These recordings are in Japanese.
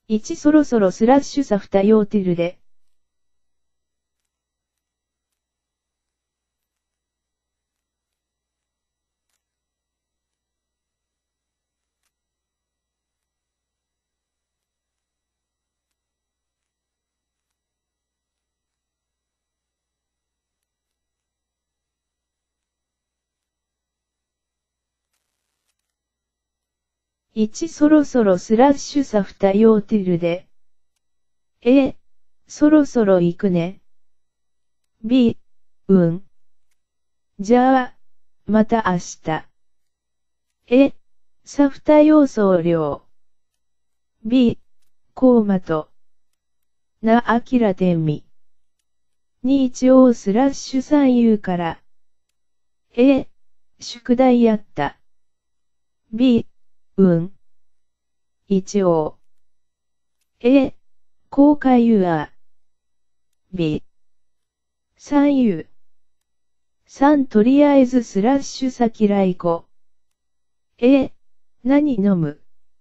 1そろそろスラッシュサフタヨーティルで。1そろそろスラッシュサフタヨーティルで。A、そろそろ行くね。B、うん。じゃあ、また明日。A、サフタ要送料。B、コーマと。なあきらてんみ。日曜スラッシュ3Uから。A、宿題やった。B、うん。一応。A、公開ユア。B、3U。3とりあえずスラッシュ先来子。A、何飲む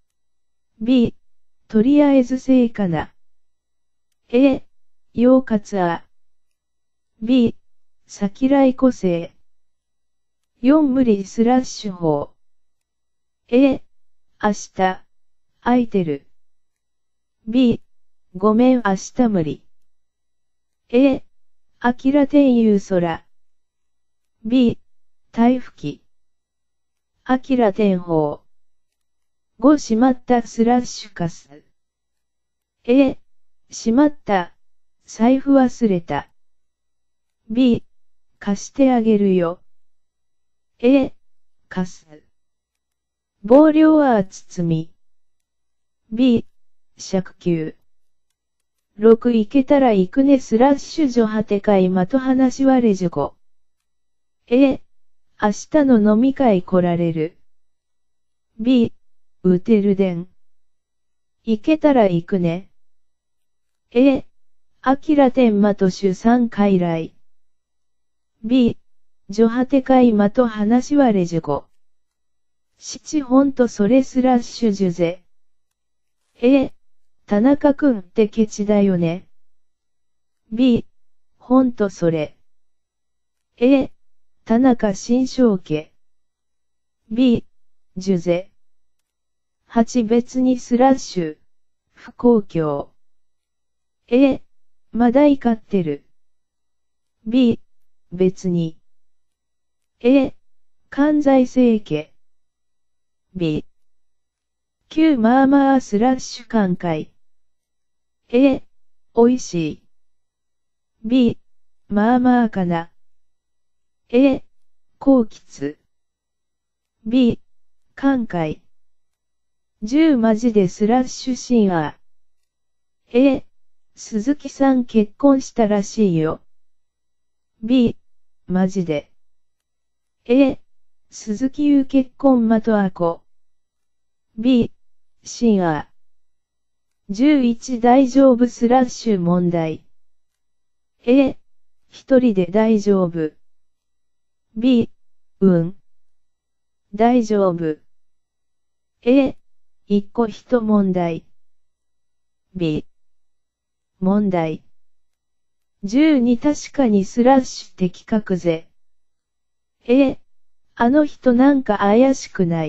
?B、とりあえずせいかな。A、ようかつあ。B、先来子せい。4無理スラッシュ法。A、明日、空いてる。B、ごめん明日無理。A、あきらてんゆう空。B、台吹き。あきらてんほう。5しまったスラッシュカス。A、しまった。財布忘れた。B、貸してあげるよ。A、貸す。棒量は包み。B、借球。6いけたら行くねスラッシュジョハテカイマと話はレジュコ。A、明日の飲み会来られる。B、打てるでん。行けたら行くね。A、あきらてんまと主産回来。B、ジョハテカイマと話はレジュコ。7ほんとそれスラッシュジュゼ。A、田中くんってケチだよね。B、ほんとそれ。A、田中新正家。B、ジュゼ。8別にスラッシュ。不公共。A、まだ怒ってる。B、別に。A、関西生家。B、9まあまあスラッシュ寛解。A、おいしい。B、まあまあかな。A、高吉。B、寛解。10マジでスラッシュシンアー。A、鈴木さん結婚したらしいよ。B、マジで。A、鈴木優結婚まとあこ。B、シンアー。11大丈夫スラッシュ問題。A、一人で大丈夫。B、うん。大丈夫。A、一個一問題。B、問題。12確かにスラッシュ的確ぜ。A、あの人なんか怪しくない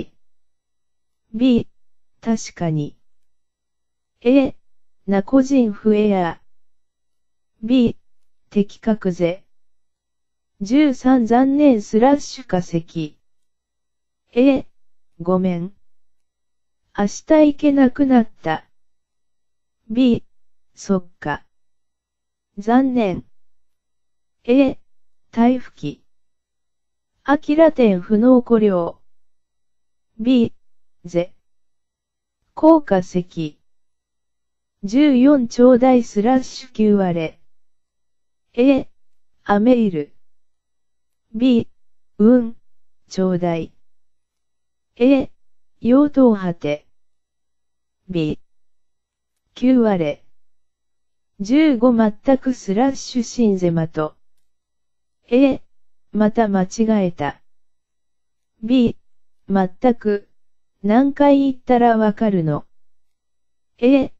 。B、確かに。A、な個人不エア。B、的確ぜ。13残念スラッシュ化石。A、ごめん。明日行けなくなった。B、そっか。残念。A、台吹き。あきら店不能庫量。B、ぜ。効果石。14ちょうだいスラッシュ9割れ。A、アメイル。B、うん、ちょうだい。A、用途果て。B、9割れ。15全くスラッシュシンゼマと。A、また間違えた。B、全く、何回言ったらわかるの。A、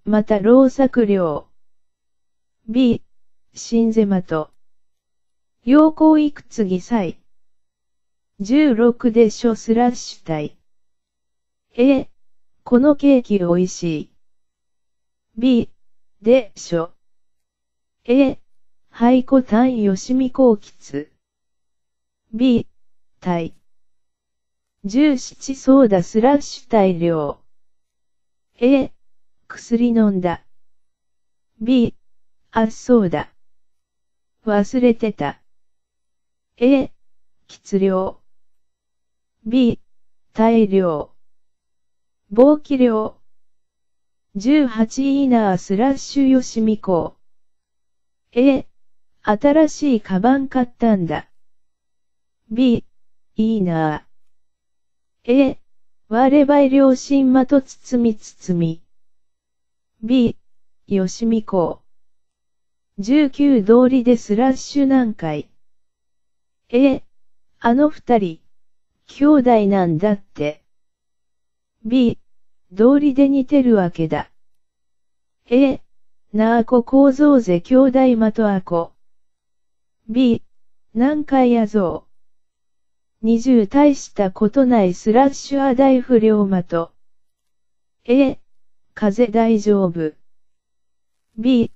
また労作量。B、新ゼマト。陽光いくつぎ歳。16でしょスラッシュ体。A、このケーキおいしい。B、でしょ。A、はいこたんよしみこうきつ。B、体。17ソーダスラッシュ大量。A、薬飲んだ。B、あ、そうだ。忘れてた。A、喫量。B、大量。棒気量。18いいなあスラッシュよしみこう。A、新しいカバン買ったんだ。B、いいなあ。A、我ばい両親まと包み包み。B、よしみこう。19通りでスラッシュ何回。A、あの二人、兄弟なんだって。B、通りで似てるわけだ。A、なあこ構造ぜ兄弟まとあこ。B、何回やぞう。20大したことないスラッシュア大不良まと。A、風邪大丈夫。B、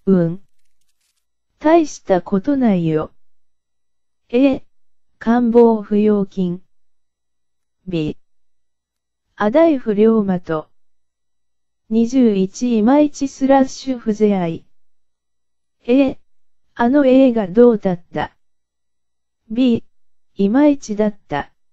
大したことないよ。A、官房不要金。B、ア大不良まと。21いまいちスラッシュ不ぜあい。A、あの映画どうだった。B、いまいちだった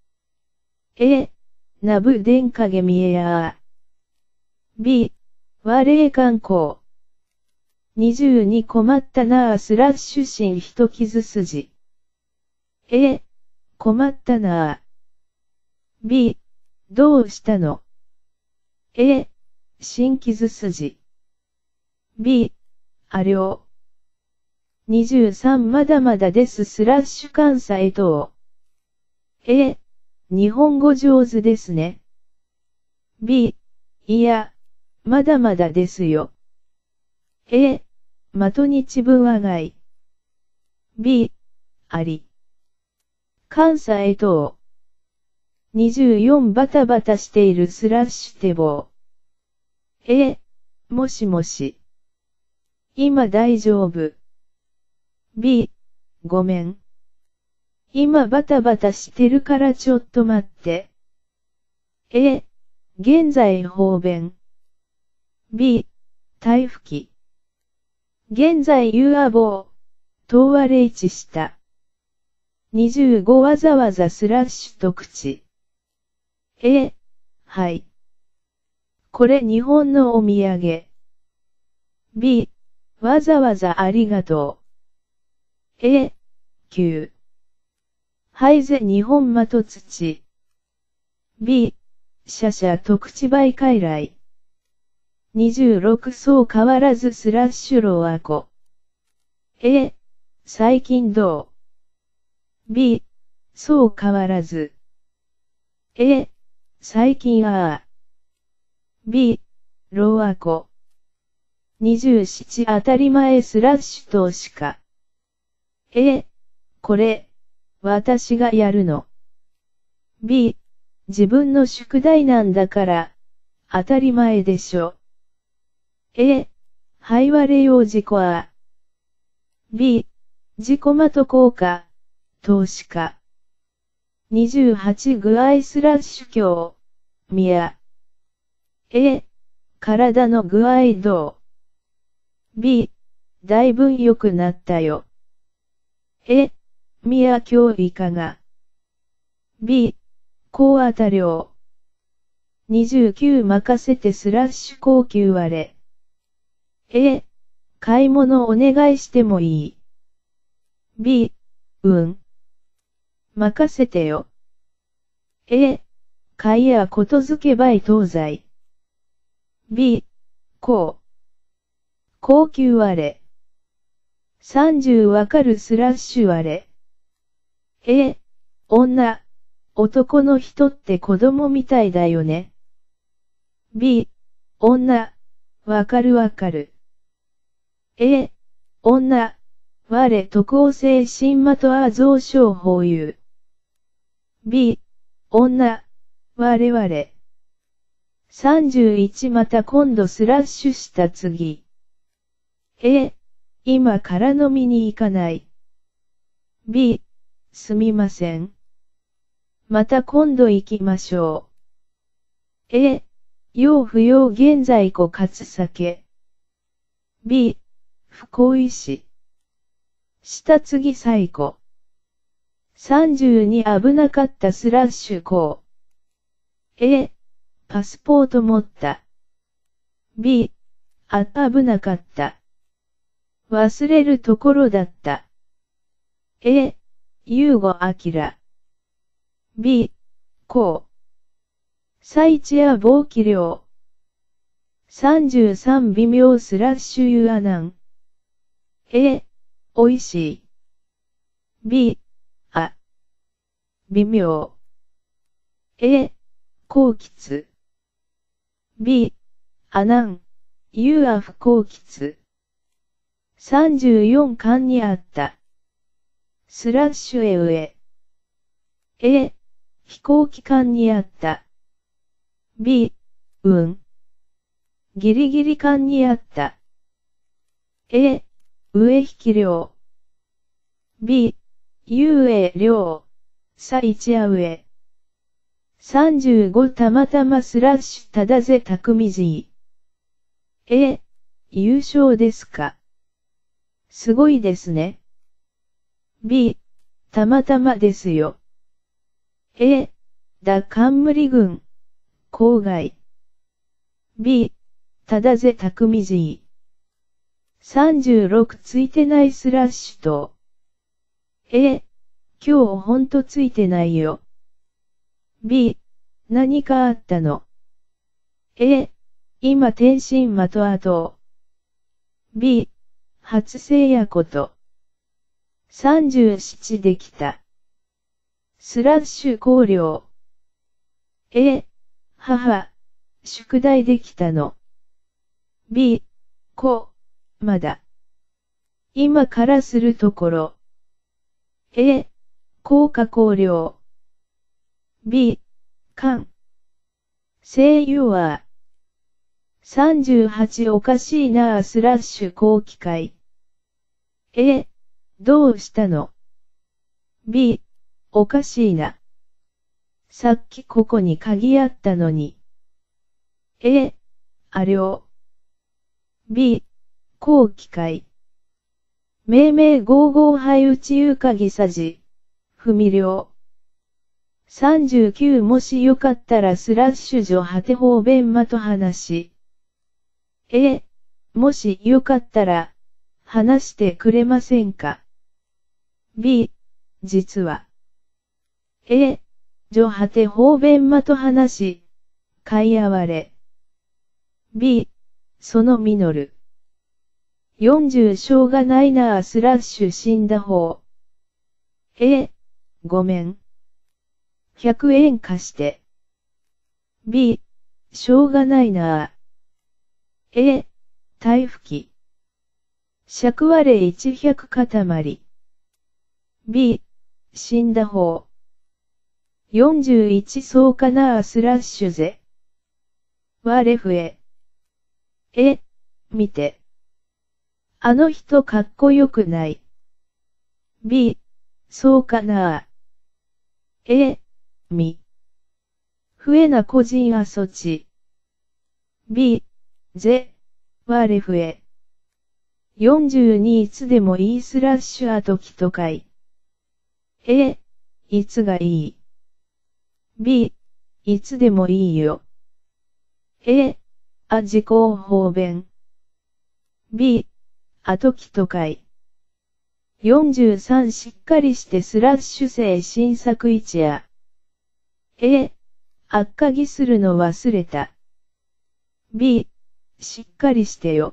。A、なぶでんかげみえやー。B、われえ観光。22困ったなあスラッシュ心人傷筋。A、困ったなあ。B、どうしたの ?A、心傷筋。B、ありょう。23まだまだですスラッシュ関西等。A、日本語上手ですね。B、いや、まだまだですよ。A、的にちぶわがい。B、あり。関西等。24バタバタしているスラッシュ手棒。A、もしもし。今大丈夫。B、ごめん。今バタバタしてるからちょっと待って。A、現在方便。B、台吹き。現在有あぼう。とわれいちした。25わざわざスラッシュと口。A、はい。これ日本のお土産。B、わざわざありがとう。A、9。はいぜ日本まと土。B、シャシャと口売傀来。26そう変わらずスラッシュローアコ。A、最近どう ?B、そう変わらず。A、最近ああ。B、ローアコ。27当たり前スラッシュ投資家。A、これ、私がやるの。B、自分の宿題なんだから、当たり前でしょ。A、はいわれよう自己あ。B、自己まと効果、投資家。28具合スラッシュ強、みや。A、体の具合どう ?B、だいぶ良くなったよ。A、みや今日いかが ?B、高当た量。29任せてスラッシュ高級割れ。A、買い物お願いしてもいい。B、任せてよ。A、買いやことづけばい東西。B、高級割れ。30わかるスラッシュ割れ。A、女、男の人って子供みたいだよね。B、女、 わかるわかる。女、我特応性神魔とは増小法有。B、女、我々。31また今度スラッシュした次。今から飲みに行かない。B、すみません。また今度行きましょう。用不要現在庫かつ酒。B、不行為し。した次最後。32危なかったスラッシュこう。パスポート持った。B、危なかった。忘れるところだった。ゆうごあきら。B、こう。最地や棒気量。33微妙スラッシュゆあなん。おいしい。B、微妙。高吉。B、なん、ゆあ不高吉。34巻にあった。スラッシュへ上。飛行機関にあった。B、ギリギリ間にあった。上引き量。B、遊泳量。さ一や上。35たまたまスラッシュただぜたくみじー。優勝ですか。すごいですね。B、たまたまですよ。だ冠軍。郊外。B、ただぜたくみじー。36ついてないスラッシュと。今日ほんとついてないよ。B、何かあったの。今天津的跡。B、初生やこと。37できた。スラッシュ考慮。母、宿題できたの。B、まだ。今からするところ。効果考慮。B、声優は。38おかしいなあスラッシュ後期会。どうしたの？ B、おかしいな。さっきここに鍵あったのに。ありょう。B、後期会。命名55杯宇宙鍵さじ。不未了。39もしよかったらスラッシュ女果て方便まと話。もしよかったら、話してくれませんか？ B、実は。女果て方便まと話。かいあわれ。B、そのミノル。40しょうがないなあスラッシュ死んだ方。ごめん。100円貸して。B、しょうがないなあ。台拭き。尺割れ100塊。B、死んだ方。41そうかなあスラッシュぜ。我増え。見て。あの人かっこよくない。B、そうかなあ。増えな個人あそち。B、ぜ、我増え。42いつでもいいスラッシュあときとかい。いつがいい？ B、いつでもいいよ。自己方便。B、あときとかい。43しっかりしてスラッシュ性新作一や。あっかぎするの忘れた。B、しっかりしてよ。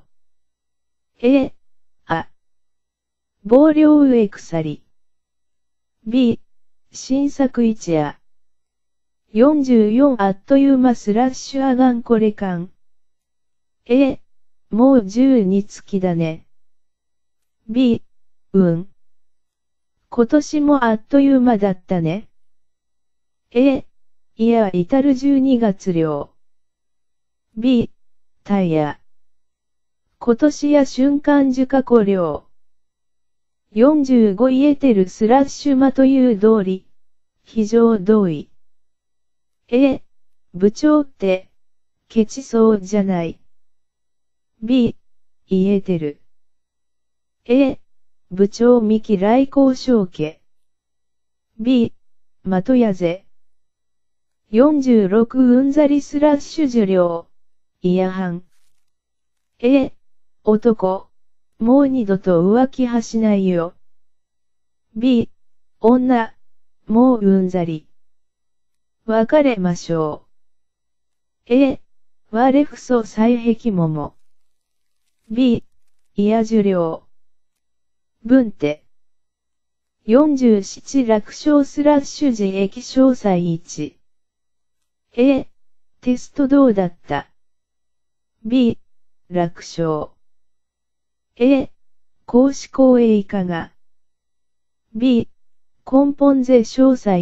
棒量上鎖。B、新作一や。44あっという間スラッシュあがんこれかん。 もう10に月だね。B、今年もあっという間だったね。A、いや至る12月量。B、タイヤ。今年や瞬間樹過去量。45イエテルスラッシュマという通り。非常同意。A、部長って、ケチそうじゃない。B、イエテル。A、部長見嫌い交渉家。B、的やぜ。46うんざりスラッシュ受領。いやはん。A、男。もう二度と浮気はしないよ。B、女。もううんざり。別れましょう。A、我不そ最壁桃。B、いや受領。文手。47楽勝スラッシュ自液詳細1。A、テストどうだった？ B、楽勝。A、公私公営いかが？ B、根本税詳細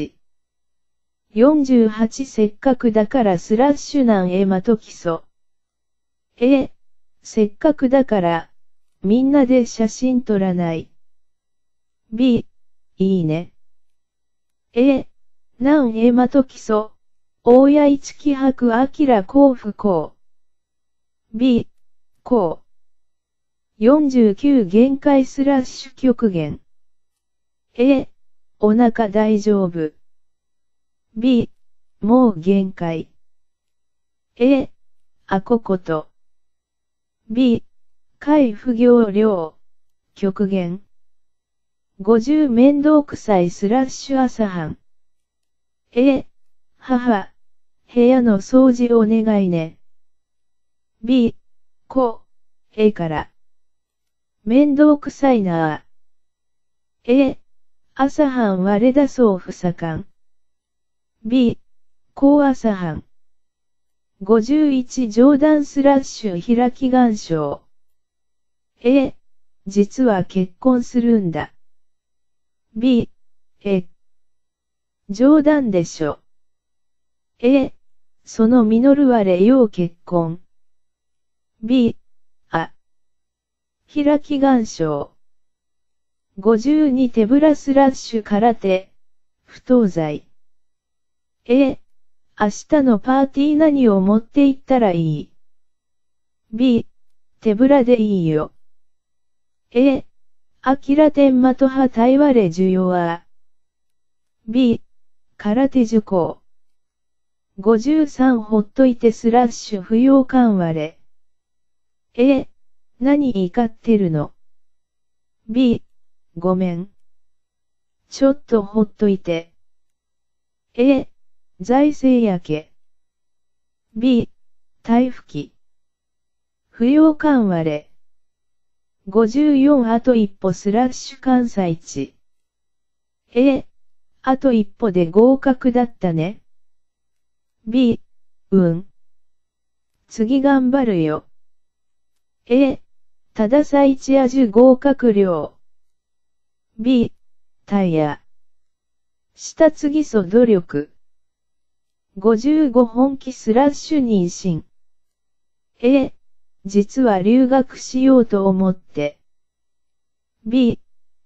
1。48せっかくだからスラッシュなんえまと基礎。A、せっかくだから、みんなで写真撮らない。B、いいね。A、なんえまと基礎。大谷一気白あきら幸不幸。B、こう。49限界スラッシュ極限。A、お腹大丈夫。B、もう限界。A、あここと。B、海不行量。極限。50面倒くさいスラッシュ朝飯。A、母。部屋の掃除お願いね。B、から。面倒くさいなあ。A、朝飯割れだそう不盛ん。B、朝飯。51冗談スラッシュ開き願書。A、実は結婚するんだ。B、冗談でしょ。A、その実るわれよう結婚。B、開き願書。52手ぶらスラッシュ空手、不当罪。A、明日のパーティー何を持って行ったらいい？ B、手ぶらでいいよ。A、あきら天まとはたいわれ需要は。B、空手受講。53ほっといてスラッシュ不要緩和れ。A、何怒ってるの？ B、ごめん。ちょっとほっといて。A、財政やけ。B、台風期。不要緩和れ。54あと一歩スラッシュ関西地。A、あと一歩で合格だったね。B、次頑張るよ。A、たださ一味合格量。B、タイヤ。下次そ努力。55本気スラッシュ妊娠。A、実は留学しようと思って。B、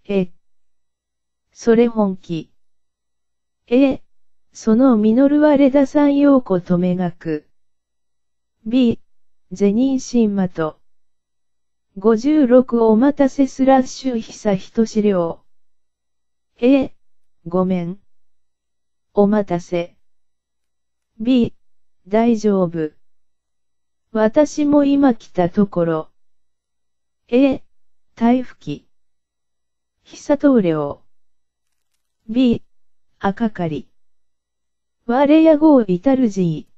それ本気。A、その実るはレダさん陽子とめがく。B、ゼ妊娠まと。56お待たせスラッシュ久人資料。A、ごめん。お待たせ。B、大丈夫。私も今来たところ。A、台風期。久棟梁。B、赤かり。我や号至るじ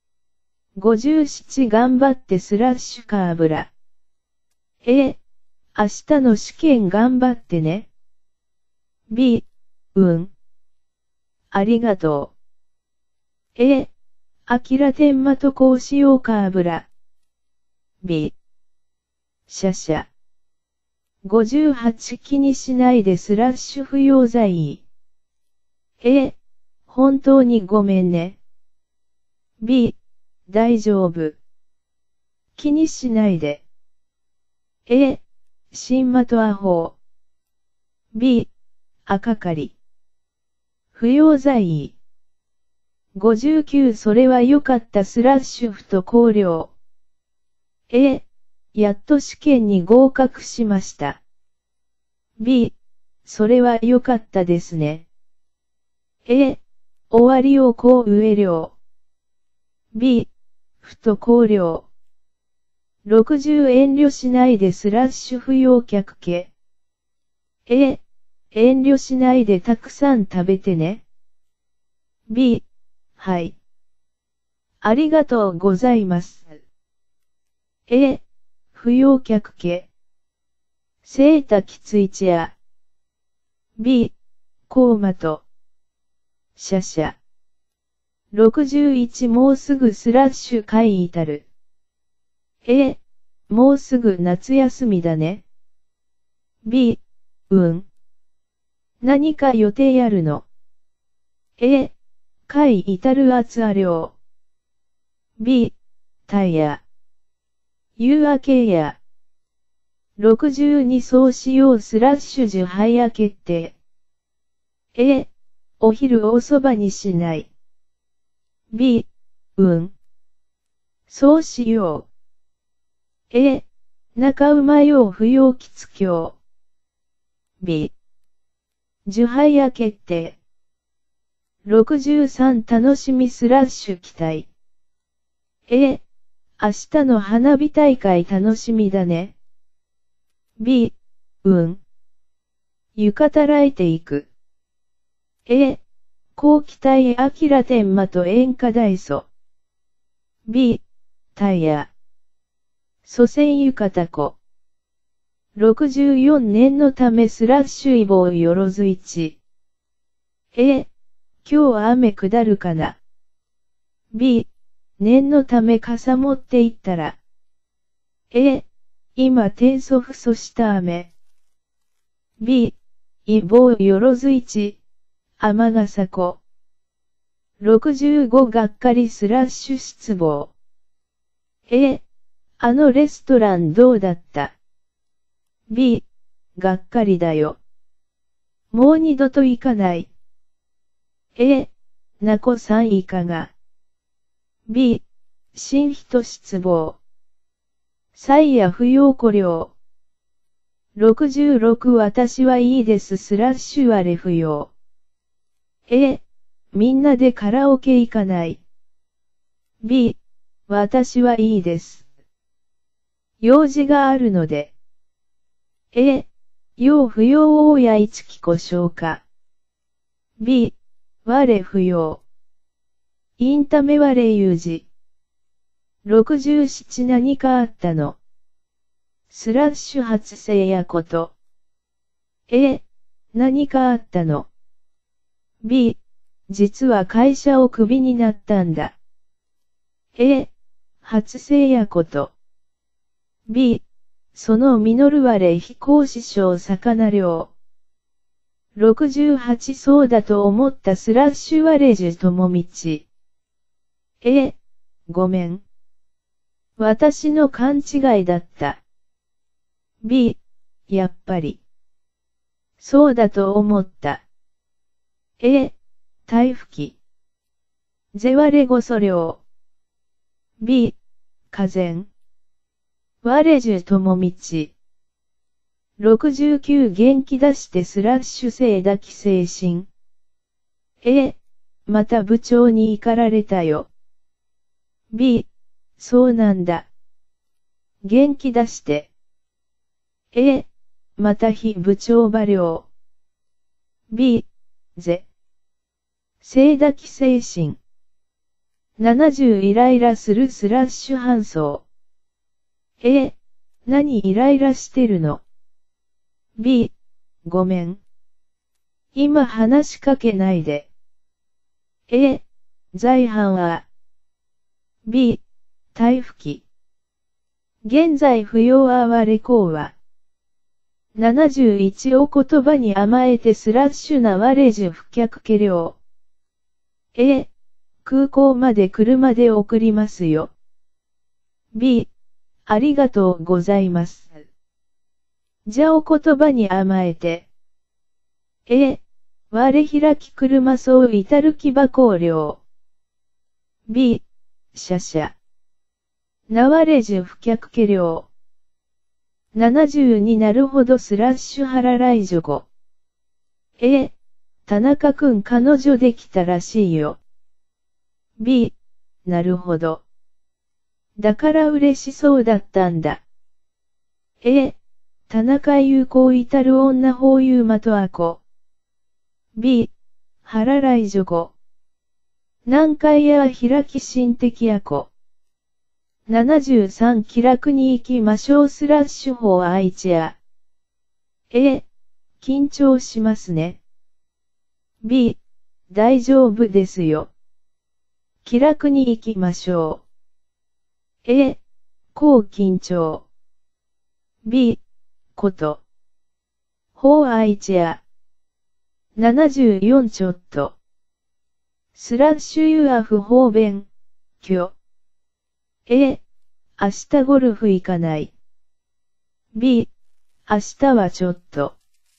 57頑張ってスラッシュカーブラ。A、明日の試験頑張ってね。B、ありがとう。A、あきら天まとこうしようカーブラ。B、 シャシャ。58気にしないで/不要罪。本当にごめんね。B、大丈夫。気にしないで。新的アホ。B、赤かり。不要罪。59それは良かった/不と考慮。やっと試験に合格しました。B、それは良かったですね。終わりをこう上量。B、不と考慮。60遠慮しないで/不要客家。遠慮しないでたくさん食べてね。B、はい。ありがとうございます。不要客家。セータきついちや。B、コーマと。シャシャ。61もうすぐ/会至る。もうすぐ夏休みだね。B、何か予定やるの。会至る厚あ量。B、タイヤ。夕明けや。62そうしよう/受配や決定。お昼おそばにしない。B、そうしよう。中馬よう不要きつきょう。B、受配や決定。63楽しみ/期待。明日の花火大会楽しみだね。B、浴衣らいていく。高期待あきら天満と演歌大祖。B、タイヤ。祖先浴衣子。64年のため/イボよろず1。今日雨下るかな。B、念のため傘持って行ったら。今転送不そした雨。B、イボよろず1。雨傘子。65がっかり/失望。あのレストランどうだった？ B、がっかりだよ。もう二度と行かない。なこさんいかが。B、新人失望。歳や不要庫領。66私はいいです/あれ不要。みんなでカラオケ行かない。B、私はいいです。用事があるので。要不要大や一期故障か。B、我不要。インタメ我有事。67何かあったの。/発生やこと。何かあったの。B、実は会社をクビになったんだ。発生やこと。B、その実る我非公師匠魚漁。68そうだと思った/我樹友道。ごめん。私の勘違いだった。B、やっぱり。そうだと思った。台吹き。ぜわれごそ量。B、火前。我樹友道。69元気出して/生抱き精神。また部長に怒られたよ。B、そうなんだ。元気出して。また非部長馬量。B、ぜ。生抱き精神。70イライラする/搬送。何イライラしてるの？ B、ごめん。今話しかけないで。在犯は。B、台吹き。 現在不要あわれこうは。71お言葉に甘えてスラッシュなわれじゅ不客け量。空港まで車で送りますよ。B、ありがとうございます。じゃお言葉に甘えて。我開き車そう至る木箱量。B、しゃしゃ。なわれじゅ不客け量。72なるほどスラッシュハラライジョゴ。田中くん彼女できたらしいよ。B、なるほど。だから嬉しそうだったんだ。田中優子至る女ほうゆうまとあこ。B、ハラライジョゴ。南海や開き心的やこ。73気楽に行きましょうスラッシュ法愛知や。緊張しますね。B、大丈夫ですよ。気楽に行きましょう。こう緊張。B、こと。法愛知や。74ちょっと。スラッシュユア不方便、今日。明日ゴルフ行かない。B、明日はちょっと。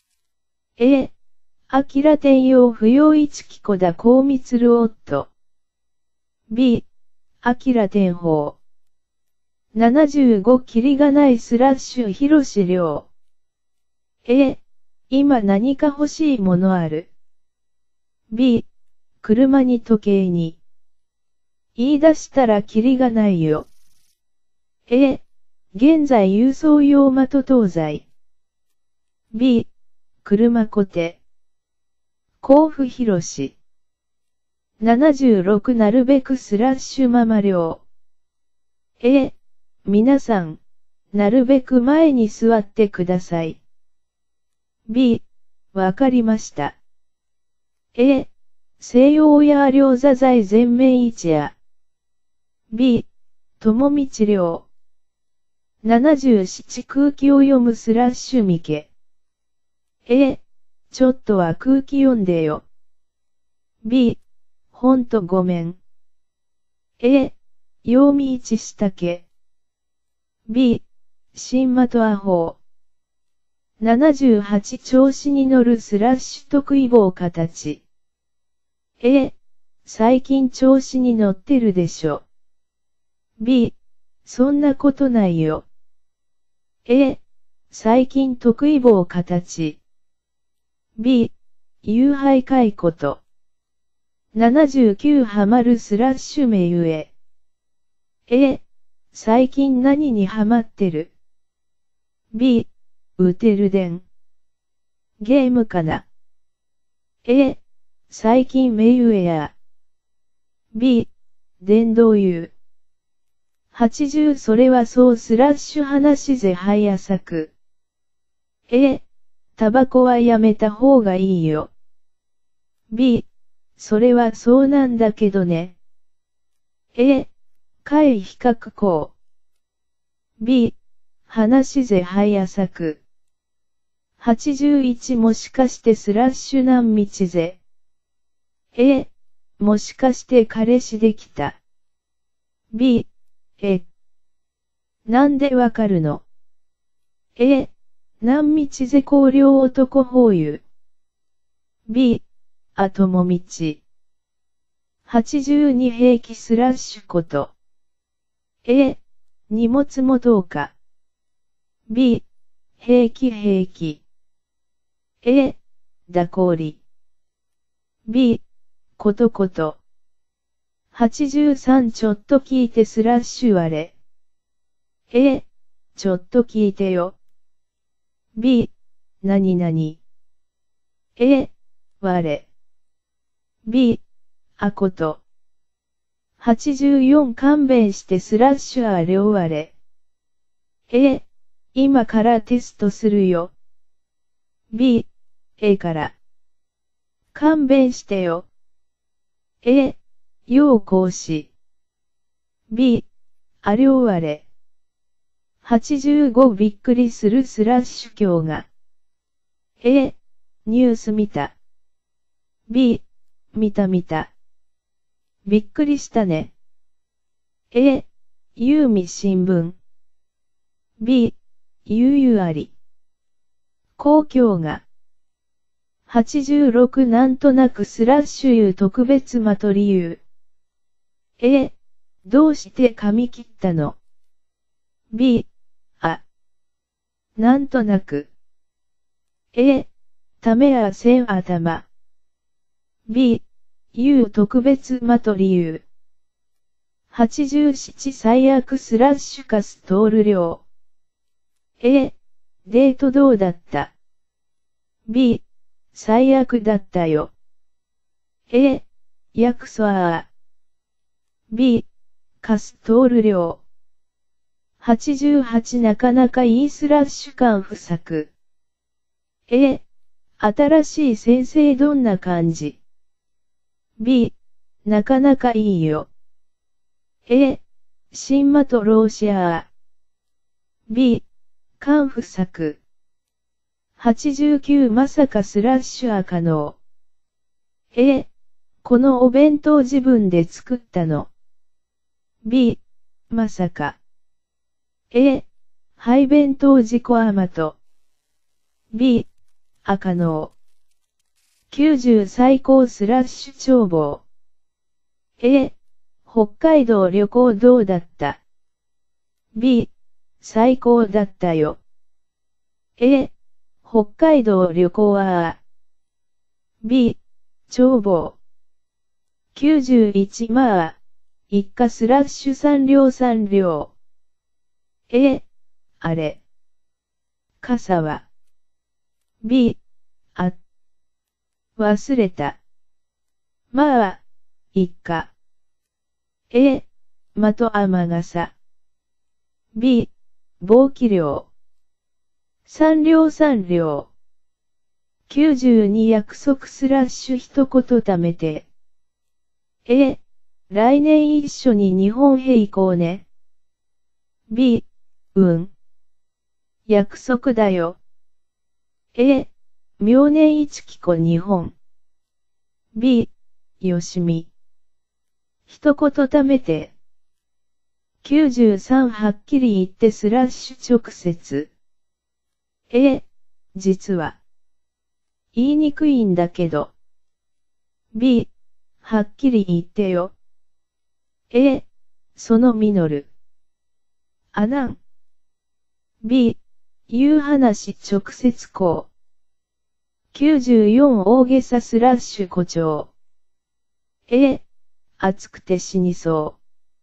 あきら天陽不要一キコだこうみつるおっと。B、あきら天宝。75キリがないスラッシュひろしりょう。今何か欲しいものある。B、車に時計に。言い出したらキリがないよ。現在郵送用的東西。B、車コテ。甲府広し。76なるべくスラッシュママ量。皆さん、なるべく前に座ってください。B、わかりました。西洋や両座材全面一夜。B、友道量。77空気を読むスラッシュみけ。ちょっとは空気読んでよ。B、ほんとごめん。読み一したけ。B、新的アホー。78調子に乗るスラッシュ得意棒形。最近調子に乗ってるでしょ。B、そんなことないよ。最近得意棒形。B、夕拝会こと。79ハマるスラッシュ目上。最近何にハマってる？ B、打てるでん。ゲームかな。最近目上や。B、電動言う。80それはそうスラッシュ話ぜ早さく。タバコはやめた方がいいよ。B、それはそうなんだけどね。会比較こう。B、話ぜ早さく。81もしかしてスラッシュなん道ぜ。もしかして彼氏できた。B、なんでわかるの？なんみちぜ高陵男法유。B、あともみち。82平気スラッシュこと。荷物もどうか。B、平気平気。だこり。B、ことこと。83ちょっと聞いてスラッシュあれ。ちょっと聞いてよ。B、なになに。我。B、あこと。84勘弁してスラッシュあれを我。今からテストするよ。B、から。勘弁してよ。要講師。B、あれを我。 85びっくりするスラッシュ今日が。A、ニュース見た。B、見た。びっくりしたね。A、ユーミ新聞。B、ゆうあり。公共が。86なんとなくスラッシュいう特別まと理由。A、どうして髪切ったの？ B、なんとなく。A、ためやせん頭。B、いう特別まと理由。87最悪スラッシュかストール量。A、デートどうだった？ B、最悪だったよ。A、ヤクソアー。B、カストール量。88なかなかいいスラッシュ感不作。A、新しい先生どんな感じ？ B、なかなかいいよ。A、新マトローシアー。B、感不作。89まさかスラッシュは可能。A、このお弁当自分で作ったの。B、まさか。A、廃弁当自己甘と。B、可能。90最高スラッシュ眺望。A、北海道旅行どうだった？ B、最高だったよ。A、北海道旅行はB、眺望。91まあ、一家スラッシュ3両。A、あれ。傘は。B、忘れた。まあ、一家。A、的雨傘。B、棒気量。3両。92約束スラッシュ一言貯めて。A、来年一緒に日本へ行こうね。B、約束だよ。A、明年一帰国日本。B、よしみ。一言貯めて。93はっきり言ってスラッシュ直接。A、実は。言いにくいんだけど。B、はっきり言ってよ。A、その実る。あなん。B、言う話直接こう。94大げさスラッシュ誇張。A、暑くて死にそう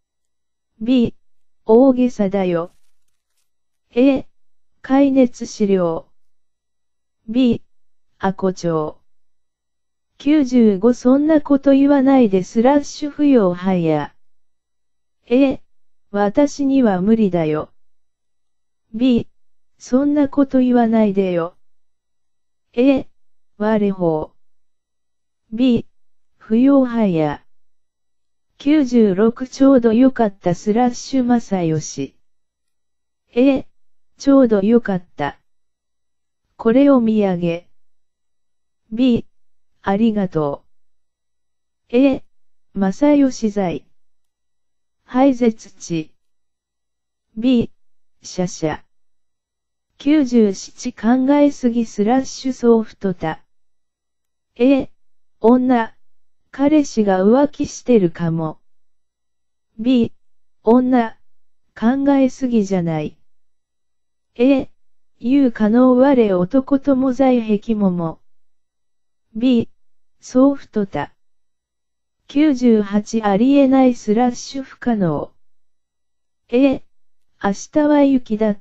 。B、大げさだよ。A、解熱資料。B、誇張。95そんなこと言わないでスラッシュ不要はや。A、私には無理だよ。B、そんなこと言わないでよ。A、我法。B、不要はや。96ちょうどよかったスラッシュ正義。A、ちょうどよかった。これお土産。B、ありがとう。A、正義剤。廃絶地。B、シャシャ。97考えすぎスラッシュソフトた。A、女。彼氏が浮気してるかも。B、女。考えすぎじゃない。A、言う可能我男とも在壁もも。B、ソフトた。98ありえないスラッシュ不可能。A、明日は雪だって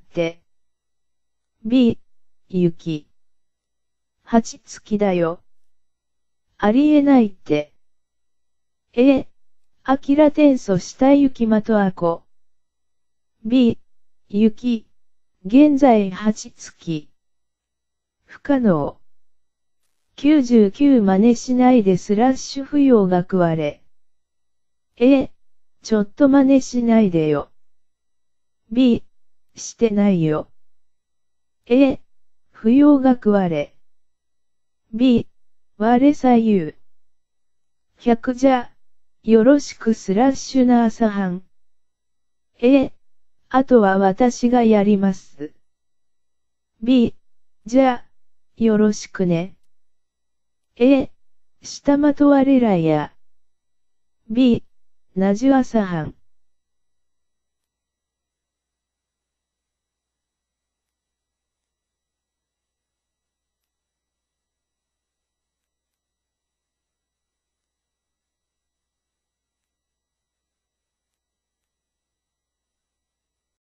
。B、雪。8月だよ。ありえないって。A、あきら転送した雪まとあこ。B、雪。現在8月。不可能。99真似しないでスラッシュ不要が食われ。A、ちょっと真似しないでよ。B、 してないよ。A、不要学我。B、我左右。100じゃ、よろしく/な朝飯。A、あとは私がやります。B、じゃ、よろしくね。A、下まとわれらや。B、なじ朝飯。